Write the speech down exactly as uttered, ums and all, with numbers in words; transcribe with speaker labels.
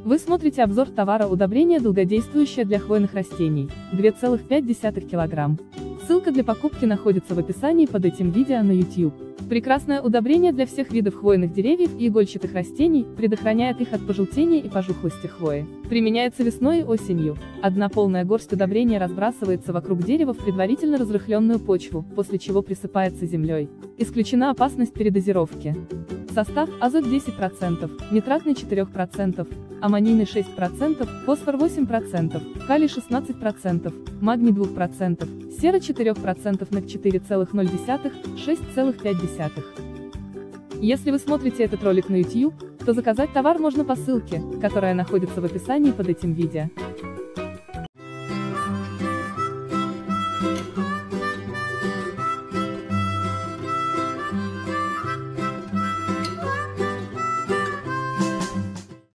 Speaker 1: Вы смотрите обзор товара удобрение долгодействующее для хвойных растений, два целых пять десятых килограмм. Ссылка для покупки находится в описании под этим видео на YouTube. Прекрасное удобрение для всех видов хвойных деревьев и игольчатых растений, предохраняет их от пожелтения и пожухлости хвои. Применяется весной и осенью. Одна полная горсть удобрения разбрасывается вокруг дерева в предварительно разрыхленную почву, после чего присыпается землей. Исключена опасность передозировки. Состав: азот десять процентов, нитратный четыре процента, аммонийный шесть процентов, фосфор восемь процентов, калий шестнадцать процентов, магний два процента, сера четыре процента, мед четыре целых ноль десятых, шесть целых пять десятых. Если вы смотрите этот ролик на YouTube, то заказать товар можно по ссылке, которая находится в описании под этим видео.